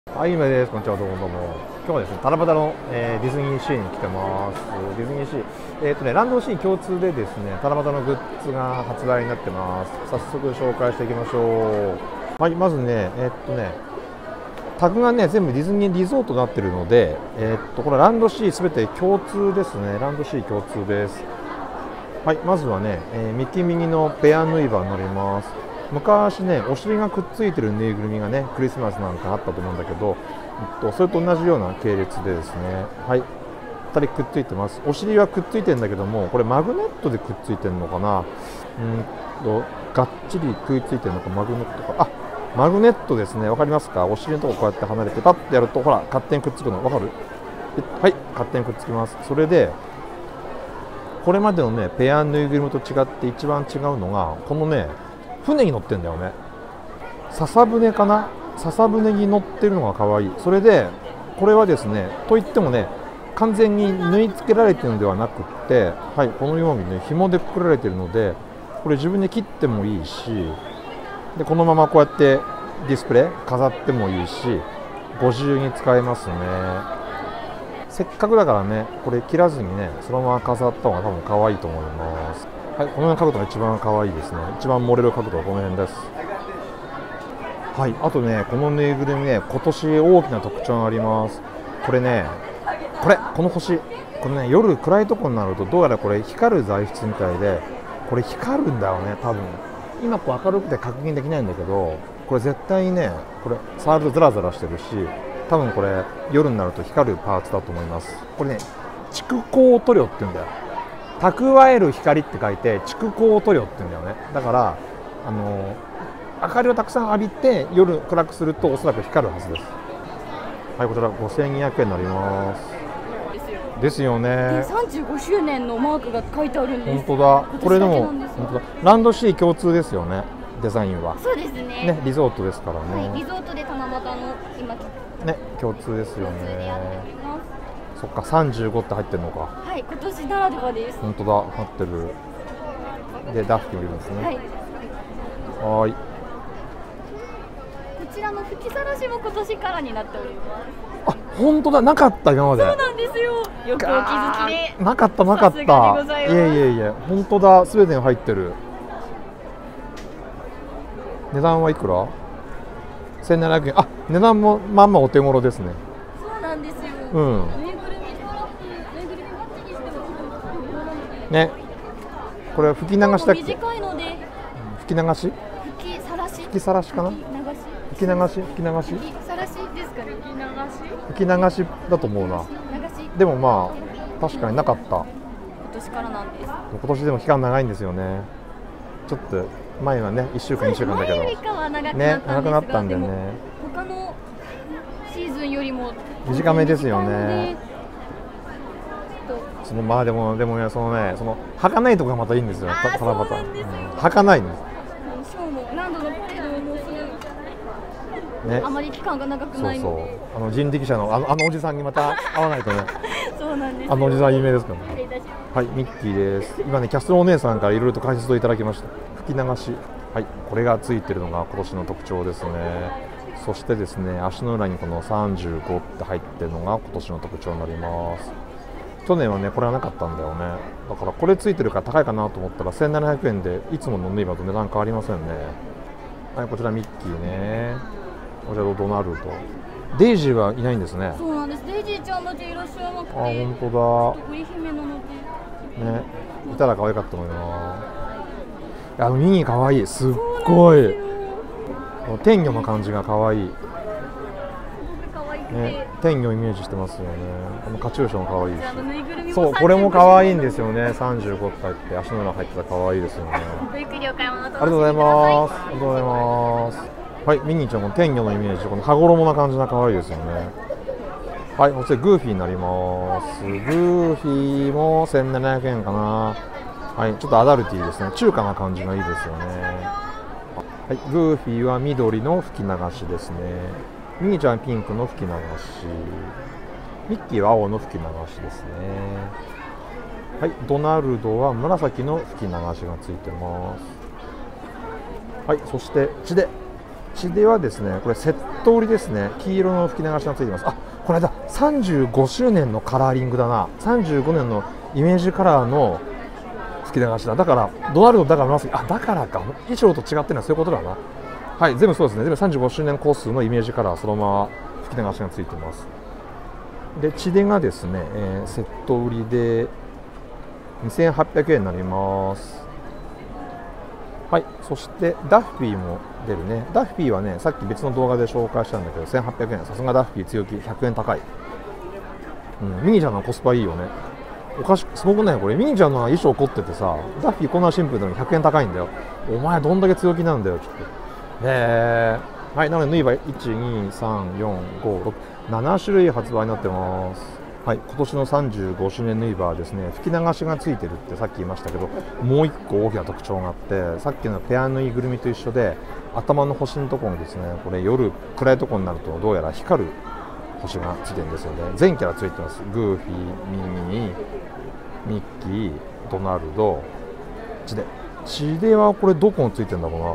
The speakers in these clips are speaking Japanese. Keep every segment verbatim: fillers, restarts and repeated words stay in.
はい、今です。こんにちは、どうもどうも。今日はですね、七夕の、えー、ディズニーシーに来てます。ディズニーシー、えっ、ー、とね、ランドシー共通でですね、七夕のグッズが発売になってます。早速紹介していきましょう。はい、まずね、えっ、ー、とね、タグがね、全部ディズニーリゾートになってるので、えっ、ー、と、これランドシーすべて共通ですね。ランドシー共通です。はい、まずはね、えー、ミキミニのペアヌイバーになります。昔ね、お尻がくっついてるぬいぐるみがね、クリスマスなんかあったと思うんだけど、えっと、それと同じような系列でですね、はい、ふたりくっついてます。お尻はくっついてるんだけども、これマグネットでくっついてるのかな、うんと、がっちり食いついてるのか、マグネットか、あ、マグネットですね、わかりますか。お尻のとここうやって離れて、パッとやると、ほら、勝手にくっつくの、わかる？はい、勝手にくっつきます。それで、これまでのね、ペアぬいぐるみと違って一番違うのが、このね、船に乗ってんだよね。笹舟かな、笹舟に乗ってるのが可愛い。それでこれはですね、といってもね、完全に縫い付けられているのではなくって、はい、このようにね、紐でくくられているので、これ自分で切ってもいいし、でこのままこうやってディスプレイ飾ってもいいし、ご自由に使えますね。せっかくだからね、これ切らずにね、そのまま飾った方が多分可愛いと思います。はい、この辺の角度が一番可愛いですね。一番盛れる角度はこの辺です。はい、あとね、このぬいぐるみね、今年大きな特徴があります。これね、これ、この星、これね、夜暗いところになると、どうやらこれ光る材質みたいで、これ光るんだよね、多分。今こう明るくて確認できないんだけど、これ絶対にね、これ触るとザラザラしてるし、多分これ夜になると光るパーツだと思います。これね、蓄光塗料って言うんだよ。蓄える光って書いて蓄光塗料って言うんだよね。だからあの明かりをたくさん浴びて夜暗くするとおそらく光るはずです。はい、こちらごせんにひゃくえんになります。ですよね。 さんじゅうごしゅうねんのマークが書いてあるんです。 本当だ。これでも本当だ。ランドシー共通ですよね。デザインは。 そうですね。 ね、リゾートですからね。 はい、リゾートで七夕の今ね、共通ですよね。そっか、さんじゅうごって入ってるのか。 はい、今年ならではです。 本当だ、入ってる。で、ダッフィーもいるんですね。はい。はい。 こちらの吹きさらしも今年からになっております。 あ、本当だ、なかった今まで。 そうなんですよ。よくお気づきで。 なかったなかった。いやいやいや、本当だ、すべてが入ってる。値段はいくら？せんななひゃくえん。あ、値段もまあまあお手頃ですね。 そうなんですよ。 うん。ね、これ吹き流しだっけ？ 短いので。 吹き流し？ 吹きさらし？ 吹きさらしかな？吹き流し？吹き流し？ 吹きさらしですかね。 吹き流しだと思うな。でもまあ確かになかった。今年からなんです。 今年でも期間長いんですよね。ちょっと前はねいっしゅうかんにしゅうかんだけど。ね、長くなったんでね。 他のシーズンよりも短めですよね。そのまあでもでもね、そのね、その儚いところがまたいいんですよ。七夕。儚いんです。 ショーもランドのパレードもする。 ね、 あまり期間が長くないので。 そうそう。あの人力車のあのあのおじさんにまた会わないとね。 そうなんです。 あのおじさん有名ですからね。はい、ミッキーです。今ね、キャストのお姉さんからいろいろと解説をいただきました。吹き流し。はい、これがついてるのが今年の特徴ですね。そしてですね、足の裏にこのさんじゅうごって入ってるのが今年の特徴になります。去年はね、これはなかったんだよね。だからこれついてるから高いかなと思ったらせんななひゃくえんでいつもの縫い場と値段変わりませんね。はい、こちらミッキーね。こちらドナルド。デイジーはいないんですね。 そうなんです。デイジーちゃんだけいらっしゃいなくて。 あ、本当だ。織姫なので。 ね、いたら可愛かったのにな。あのミニ可愛い、すっごい。天魚の感じが可愛い。ね、天魚イメージしてますよね。このカチューシャも可愛いし。そう、これも可愛いんですよね。さんじゅうごって入って足の裏入ってたら可愛いですよね。 ごゆっくりお買い物。ありがとうございます。ありがとうございます。はい、ミニーちゃんも天魚のイメージ、この羽衣な感じが可愛いですよね。はい、そしてグーフィーになります。グーフィーもせんななひゃくえんかな。はい、ちょっとアダルティーですね。中華な感じがいいですよね。はい、グーフィーは緑の吹き流しですね。ミニーちゃんピンクの吹き流し。ミッキーは青の吹き流しですね。はい、ドナルドは紫の吹き流しがついてます。はい、そして血で。血ではですね、これセット売りですね。黄色の吹き流しがついてます。あ、この間さんじゅうごしゅうねんのカラーリングだな。さんじゅうごねんのイメージカラーの吹き流しだ。だからドナルドだからます。あ、だからか。衣装と違ってるのはそういうことだな。はい、全部そうですね。全部さんじゅうごしゅうねんコースのイメージカラーそのまま吹き流しがついてます。で、血出がですね、えー、セット売りでにせんはっぴゃくえんになります。はい、そしてダッフィーも出るね。ダッフィーはね、さっき別の動画で紹介したんだけどせんはっぴゃくえん。さすがダッフィー強気、ひゃくえん高い。うん、ミニちゃんのコスパいいよね。おかしくすごくないこれ。ミニちゃんの衣装凝っててさ、ダッフィーこんなシンプルなのにひゃくえん高いんだよ。お前どんだけ強気なんだよちょっと。へー。はい、なので縫い場いち、に、さん、よん、ご、ろく、ななしゅるい発売になってます。はい、今年のさんじゅうごしゅうねん縫い場はですね、吹き流しがついてるってさっき言いましたけど、もういっこ大きな特徴があって、さっきのペア縫いぐるみと一緒で、頭の星のところにですね、これ夜暗いところになるとどうやら光る星がついてるんですよね。全キャラついてます。グーフィー、ミニー、ミッキー、ドナルド、チデ。チデはこれどこについてるんだろうな。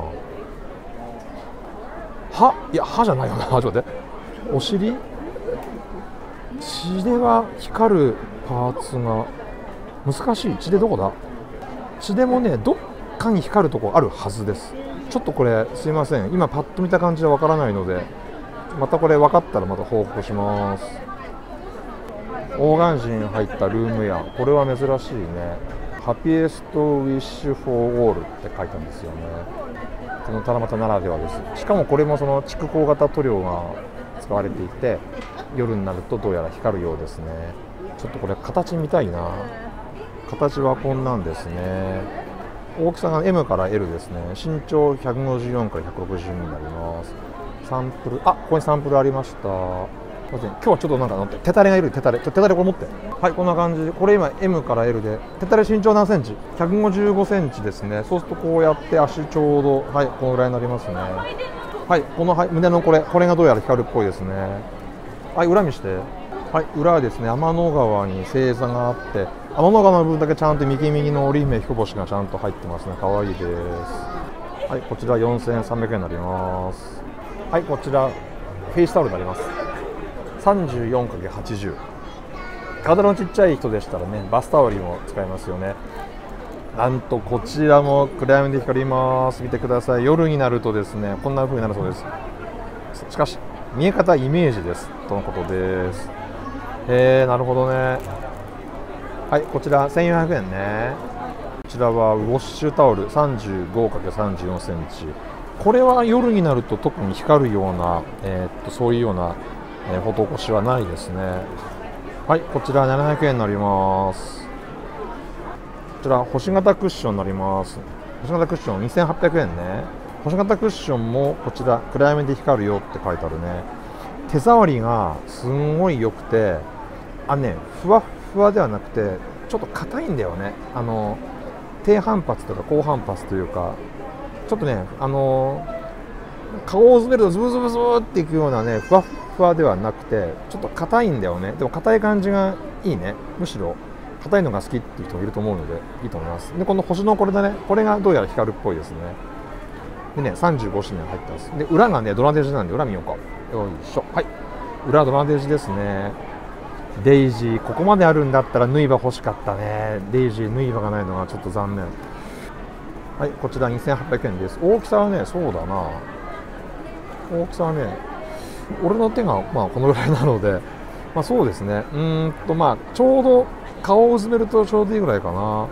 歯いや、歯じゃないよな。ちょっと待って。お尻血では光るパーツが難しい。血でどこだ。血でもね、どっかに光るとこあるはずです。ちょっとこれすいません、今パッと見た感じでわからないので、またこれ分かったらまた報告します。オーガンジン入ったルームウェア、これは珍しいね。ハピエストウィッシュフォーオールって書いたんですよね。この七夕ならではです。しかもこれもその蓄光型塗料が使われていて、夜になるとどうやら光るようですね。ちょっとこれ形見たいな。形はこんなんですね。大きさが エム から エル ですね。身長ひゃくごじゅうよんからひゃくろくじゅうにになります。サンプル、あ、ここにサンプルありました。今日はちょっとなんか乗って手垂れがいる。手垂れ、手垂れこれ持って。はい、こんな感じで、これ今 エム から エル で、手垂れ身長何センチ ?ひゃくごじゅうごセンチですね。そうするとこうやって足ちょうど、はい、このぐらいになりますね。はい、この、はい、胸のこれ、これがどうやら光るっぽいですね。はい、裏見して。はい、裏はですね、天の川に星座があって、天の川の部分だけちゃんと右右の織姫彦星がちゃんと入ってますね。可愛いです。はい、こちらよんせんさんびゃくえんになります。はい、こちらフェイスタオルになります。さんじゅうよんかけるはちじゅう。体のちっちゃい人でしたらね、バスタオルも使えますよね。なんとこちらも暗闇で光ります。見てください。夜になるとですね、こんな風になるそうです。しかし見え方イメージですとのことです。へー、なるほどね。はい、こちらせんよんひゃくえんね。こちらはウォッシュタオル さんじゅうごかけるさんじゅうよんセンチ。これは夜になると特に光るような、えー、っとそういうような、えー、施しはないですね。はい、こちらななひゃくえんになります。こちら星型クッションになります。星型クッションにせんはっぴゃくえんね。星型クッションもこちら暗闇で光るよって書いてあるね。手触りがすんごい良くて、あね、ふわっふわではなくてちょっと硬いんだよね。あの低反発とか高反発というか、ちょっとね、あの顔を詰めるとズブズブズブっていくようなね、ふわっふわではなくてちょっと硬いんだよね。でも硬い感じがいいね。むしろ硬いのが好きっていう人もいると思うのでいいと思います。でこの星のこれだね、これがどうやら光るっぽいですね。でね、さんじゅうごしゅうねん入ってます。で裏がねドラデジなんで裏見ようか。よいしょ。はい、裏ドラデジですね。デイジー、ここまであるんだったら縫い場欲しかったね。デイジー縫い場がないのがちょっと残念。はい、こちらにせんはっぴゃくえんです。大きさはね、そうだな、大きさはね、俺の手がまあこのぐらいなので、まあそうですね、うーんとまあちょうど顔をうずめるとちょうどいいぐらいかな。はい、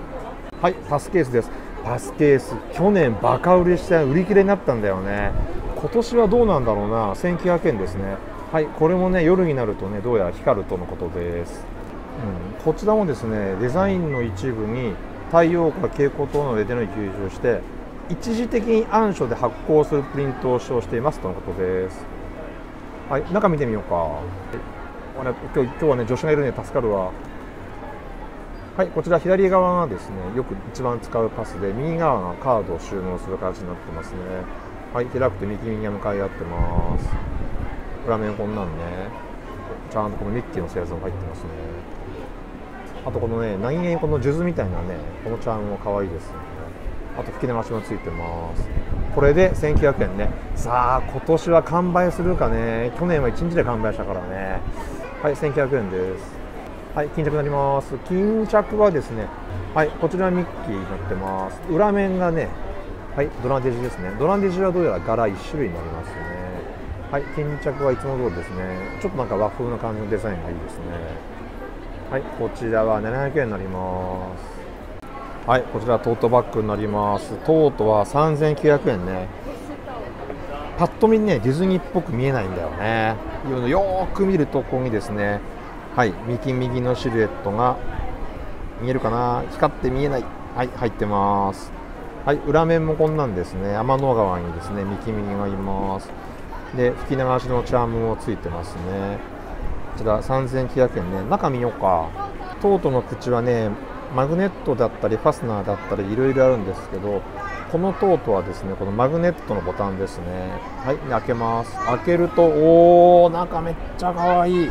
パスケースです。パスケース、去年バカ売りして売り切れになったんだよね。今年はどうなんだろうな。せんきゅうひゃくえんですね。はい、これもね夜になるとねどうやら光るとのことです。うん、こちらもですねデザインの一部に太陽光蛍光灯のレテノイ吸収して一時的に暗所で発光するプリントを使用していますとのことです。はい、中見てみようか。はい、今日今日はね女子がいるね、助かるわ。はい、こちら左側がですねよく一番使うパスで、右側がカードを収納する形になってますね。はい、開くと右右が向かい合ってます。裏面こんなんね、ちゃんとこのミッキーの製造が入ってますね。あとこのね何気にこの数珠みたいなねこのチャームも可愛いですね。 あと吹き流しもついてます。これでせんきゅうひゃくえんね。さあ今年は完売するかね。去年はいちにちで完売したからね。はい、せんきゅうひゃくえんです。はい、巾着になります。巾着はですね、はい、こちらミッキーになってます。裏面がね、はい、ドランデジですね。ドランデジはどうやら柄いっしゅるいになりますね。はい、巾着はいつも通りですね。ちょっとなんか和風な感じのデザインがいいですね。はい、こちらはななひゃくえんになります。はい、こちらトートバッグになります。トートはさんぜんきゅうひゃくえんね。パッと見ね、ディズニーっぽく見えないんだよね。よーく見るとここにですね、はい、右右のシルエットが見えるかな。光って見えない。はい、入ってます。はい、裏面もこんなんですね。天の川にですね、右右がいます。で、吹き流しのチャームもついてますね。こちらさんぜんきゅうひゃくえんね。中見ようか。トートの口はね、マグネットだったりファスナーだったりいろいろあるんですけど、このトートはですね、このマグネットのボタンですね。はい、開けます。開けると、おー、中めっちゃかわいい。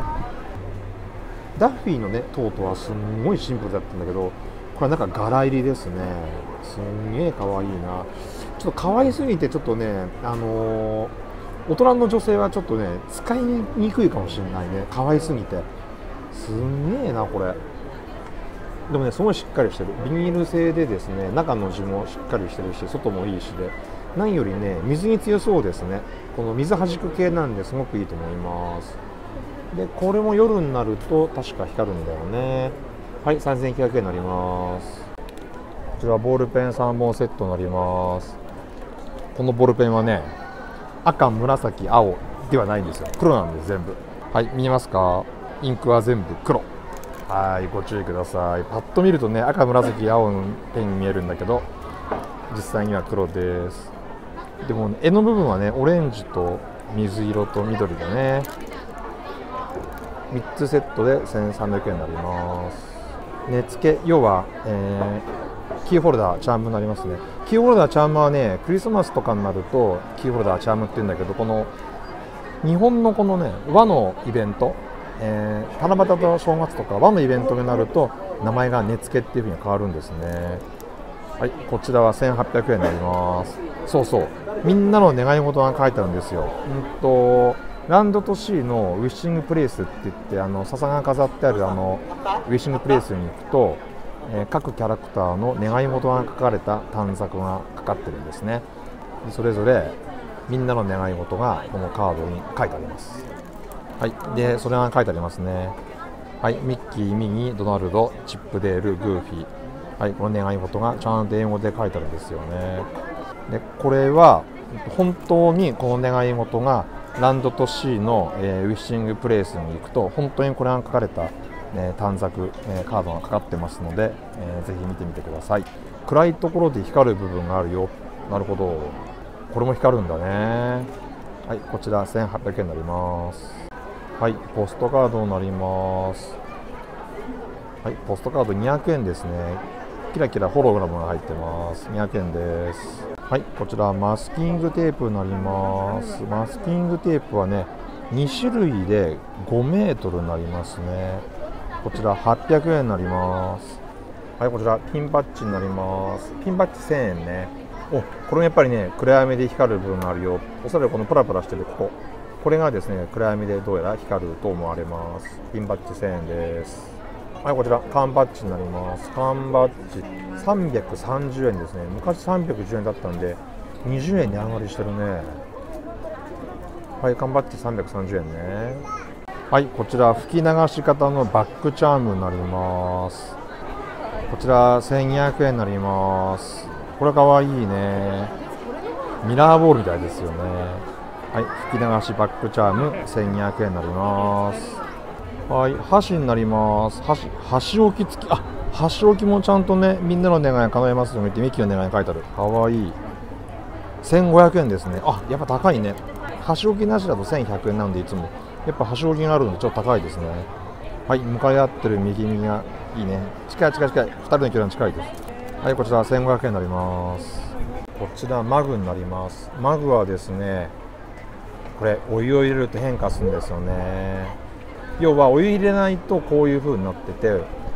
ダッフィーのね、トートはすんごいシンプルだったんだけど、これはなんか柄入りですね。すんげえかわいいな。ちょっと可愛すぎてちょっとね、あのー、大人の女性はちょっとね、使いにくいかもしれないね。可愛すぎて。すんげえな、これ。でもね、すごいしっかりしてる。ビニール製でですね、中の地もしっかりしてるし、外もいいしで、何よりね、水に強そうですね。この水弾く系なんですごくいいと思います。で、これも夜になると確か光るんだよね。はい、さんぜんきゅうひゃくえんになります。こちらボールペンさんぼんセットになります。このボールペンはね、赤、紫、青ではないんですよ。黒なんです、全部。はい、見えますか？インクは全部黒。はい、ご注意ください。パッと見るとね、赤、紫、青のペンに見えるんだけど、実際には黒です。でも、ね、絵の部分はね、オレンジと水色と緑でね、みっつセットでせんさんびゃくえんになります。根付け、要は、えー、キーホルダー、チャームになりますね。キーホルダー、チャームはね、クリスマスとかになると、キーホルダー、チャームって言うんだけど、この日本のこのね、和のイベント、えー、七夕と正月とか和のイベントになると名前が根付けっていう風に変わるんですね。はい、こちらはせんはっぴゃくえんになります。そうそう、みんなの願い事が書いてあるんですよ。うんとランドとシーのウィッシングプレイスって言って、あの笹が飾ってあるあのウィッシングプレイスに行くと、えー、各キャラクターの願い事が書かれた短冊がかかってるんですね。それぞれみんなの願い事がこのカードに書いてあります。はい、でそれが書いてありますね。はい、ミッキー、ミニー、ドナルド、チップデール、グーフィー。はい、この願い事がちゃんと英語で書いてあるんですよね。でこれは本当にこの願い事がランドとシーの、えー、ウィッシングプレイスに行くと本当にこれが書かれた、えー、短冊、えー、カードがかかってますので、えー、ぜひ見てみてください。暗いところで光る部分があるよ。なるほど、これも光るんだね。はい、こちらせんはっぴゃくえんになります。はい、ポストカードになります。はい、ポストカードにひゃくえんですね。キラキラホログラムが入ってます。にひゃくえんです。はい、こちらマスキングテープになります。マスキングテープはね、にしゅるいでごメートルになりますね。こちらはっぴゃくえんになります。はい、こちらピンバッジになります。ピンバッジせんえんね。お、これもやっぱりね、暗闇で光る部分があるよ。おそらくこのプラプラしてるここ。これがですね、暗闇でどうやら光ると思われます。ピンバッジせんえんです。はい、こちら缶バッジになります。缶バッジさんびゃくさんじゅうえんですね。昔さんびゃくじゅうえんだったんでにじゅうえん値上がりしてるね。はい、缶バッジさんびゃくさんじゅうえんね。はい、こちら吹き流し型のバックチャームになります。こちらせんにひゃくえんになります。これかわいいね。ミラーボールみたいですよね。はい、吹き流しバックチャームせんにひゃくえんになります。はい、箸になります。箸、箸置き付き、あ、箸置きもちゃんとね、みんなの願い叶えますようにってミッキーの願い書いてある。かわいい。せんごひゃくえんですね。あ、やっぱ高いね。箸置きなしだとせんひゃくえんなんでいつも。やっぱ箸置きがあるのでちょっと高いですね。はい、向かい合ってる右右がいいね。近い近い近い。ふたりの距離が近いです。はい、こちらせんごひゃくえんになります。こちらマグになります。マグはですね、これお湯を入れると変化するんですよね。要はお湯入れないとこういう風になってて、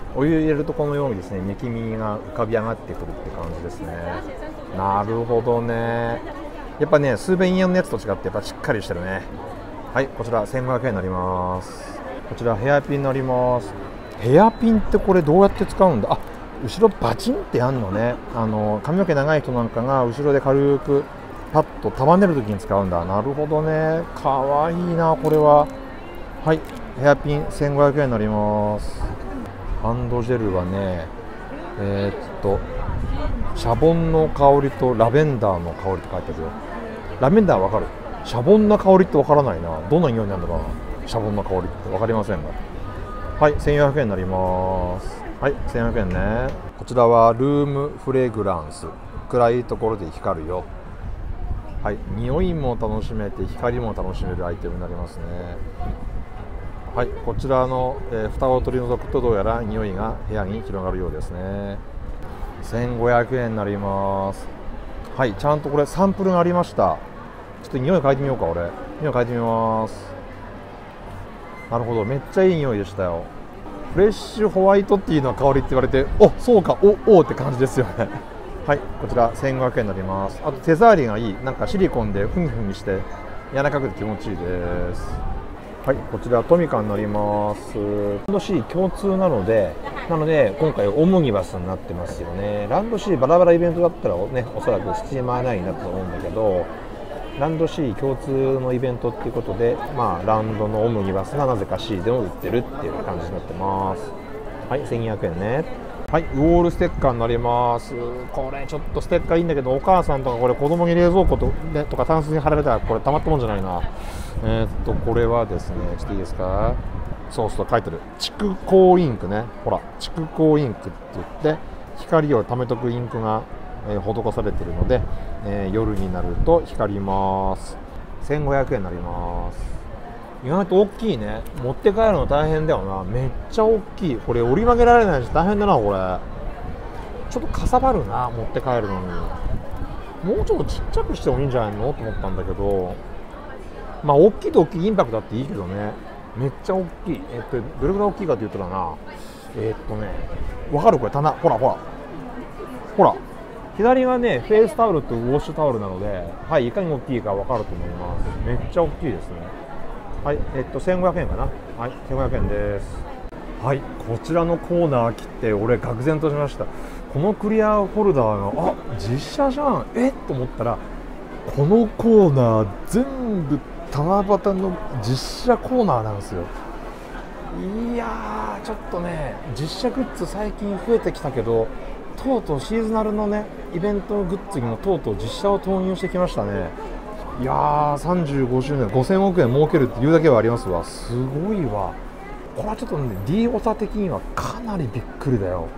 お湯入れるとこのようにですねミキミニが浮かび上がってくるって感じですね。なるほどね。やっぱねスーベニアのやつと違ってやっぱしっかりしてるね。はい、こちらせんごひゃくえんになります。こちらヘアピンになります。ヘアピンってこれどうやって使うんだ。あ、後ろバチンってやんのね。あの髪の毛長い人なんかが後ろで軽くパッと束ねるときに使うんだ。なるほどね。かわいいなこれは。はい、ヘアピンせんごひゃくえんになります。ハンドジェルはねえー、っとシャボンの香りとラベンダーの香りと書いてあるよ。ラベンダーわかる。シャボンの香りってわからないな。どんな匂いなんだろうな。シャボンの香りって分かりませんが、はい、せんよんひゃくえんになります。はい、せんよんひゃくえんね。こちらはルームフレグランス、暗いところで光るよ。はい、匂いも楽しめて光も楽しめるアイテムになりますね。はい、こちらの、えー、蓋を取り除くとどうやら匂いが部屋に広がるようですね。せんごひゃくえんになります。はい、ちゃんとこれサンプルがありました。ちょっと匂い嗅いでみようか。俺匂い嗅いでみます。なるほど、めっちゃいい匂いでしたよ。フレッシュホワイトティーの香りって言われて、お、そうか、おおって感じですよね。はい、こちらせんごひゃくえんになります。あと手触りがいい、なんかシリコンでふにふにして柔らかくて気持ちいいです。はい、こちらトミカになります。ランド C 共通なので、なので今回オムニバスになってますよね。ランド C バラバライベントだったらね、おそらくスチーマーナインになったと思うんだけど、ランド C 共通のイベントっていうことで、まあ、ランドのオムニバスがなぜか C でも売ってるっていう感じになってます。はい、せんにひゃくえんね。はい、ウォールステッカーになります。これちょっとステッカーいいんだけど、お母さんとかこれ子供に冷蔵庫と、ね、とかタンスに貼られたらこれたまったもんじゃないな。えー、っとこれはですね、ちょっといいですか。そうそう書いてる蓄光インクね。ほら蓄光インクって言って光を溜めとくインクが、えー、施されているので、えー、夜になると光ります。せんごひゃくえんになります。意外と大きいね。持って帰るの大変だよな。めっちゃ大きい。これ折り曲げられないし大変だな。これちょっとかさばるな、持って帰るのに。もうちょっとちっちゃくしてもいいんじゃないのと思ったんだけど、まあ大きいと大きいインパクトあっていいけどね。めっちゃ大きい。えっとどれぐらい大きいかというとだな、えっとねわかるこれ棚、ほらほらほら、左がねフェイスタオルとウォッシュタオルなので、はい、いかに大きいかわかると思います。めっちゃ大きいですね。はい、えっとせんごひゃくえんかな。はい、せんごひゃくえんです。はい、こちらのコーナー来て俺愕然としました。このクリアホルダーがあ実写じゃんえっと思ったら、このコーナー全部七夕の実写コーナーなんですよ。いやーちょっとね実写グッズ最近増えてきたけど、とうとうシーズナルのねイベントグッズにもとうとう実写を投入してきましたね。いやーさんじゅうごしゅうねんごせんおくえん儲けるっていうだけはありますわ。すごいわ。これはちょっとね D オタ的にはかなりびっくりだよ。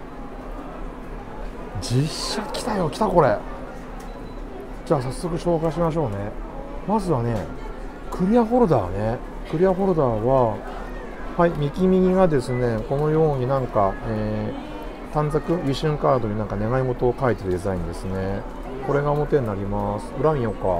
実写来たよ来たこれ。じゃあ早速紹介しましょうね。まずはねクリアホルダーね。クリアホルダーははい、右右がですねこのようになんか、えー、短冊ウィシュンカードになんか願い事を書いてるデザインですね。これが表になります。裏見ようか。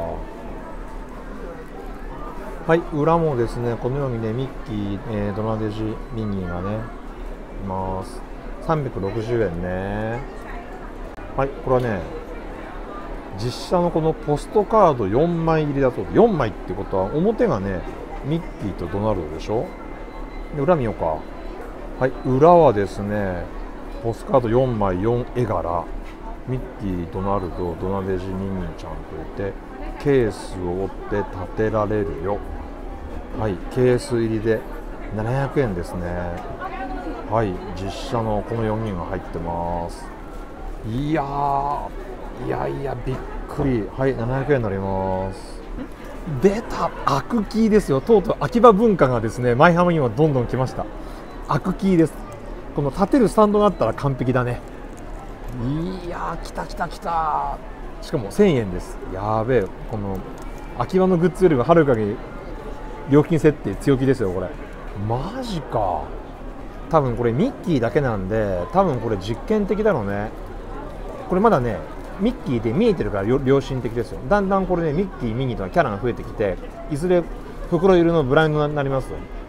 はい、裏もですねこのようにねミッキー、えー、ドナデジミニーがねいます。さんびゃくろくじゅうえんね。はい、これはね実写のこのポストカードよんまい入りだそうで、よんまいってことは表がねミッキーとドナルドでしょ。で裏見ようか。はい、裏はですねポストカードよんまいよん絵柄、ミッキー、ドナルド、ドナデジミニーちゃんといてケースを折って立てられるよ。はい、ケース入りでななひゃくえんですね。はい、実写のこのよにんが入ってます。いやーいやいやびっくり。はい、ななひゃくえんになります。出たアクキーですよ。とうとう秋葉文化がですね舞浜にもどんどん来ました。アクキーです。この立てるスタンドがあったら完璧だね。いやー来た来た来た。しかもせんえんです。やべえ、この秋葉のグッズよりもはるかに料金設定強気ですよこれ。マジか。多分これミッキーだけなんで多分これ実験的だろうね。これまだねミッキーで見えてるから良心的ですよ。だんだんこれねミッキーミニとかキャラが増えてきて、いずれ袋入りのブランドになりますよ。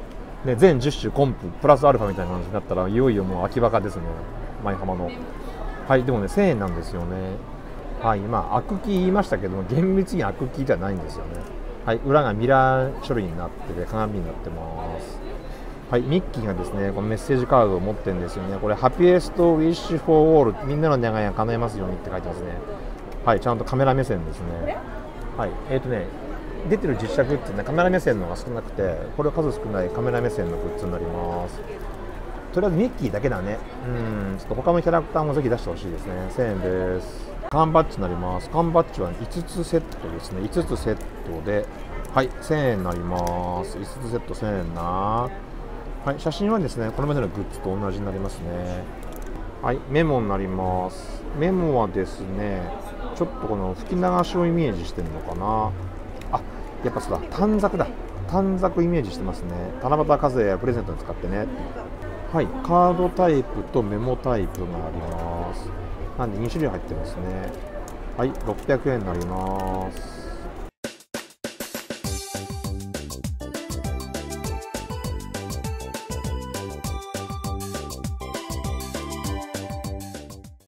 で全じゅっ種コンププラスアルファみたいな感じになったらいよいよもう秋バカですね、舞浜の。はい、でもねせんえんなんですよね。はい、まあアクキー言いましたけども厳密にアクキーじゃないんですよね。はい、裏がミラー処理になってて鏡になってます。はい、ミッキーがですねこのメッセージカードを持ってるんですよね。これハピエストウィッシュフォーオール、みんなの願いが叶えますようにって書いてますね。はい、ちゃんとカメラ目線ですね。はい、えーとね出てる実写グッズね、カメラ目線のが少なくて、これは数少ないカメラ目線のグッズになります。とりあえずミッキーだけだね。うん、ちょっと他のキャラクターもぜひ出してほしいですね。せんえんです。缶バッジになります。缶バッジは、ね、いつつセットですね。いつつセットで、はい、せんえんになります。いつつセットせんえんな。はい、写真はですね、これまでのグッズと同じになりますね。はい、メモになります。メモはですね、ちょっとこの吹き流しをイメージしてるのかな。あ、やっぱそうだ、短冊だ。短冊イメージしてますね。七夕風やプレゼントに使ってね。はい、カードタイプとメモタイプがあります。なんでに種類入ってますね。はい、ろっぴゃくえんになります。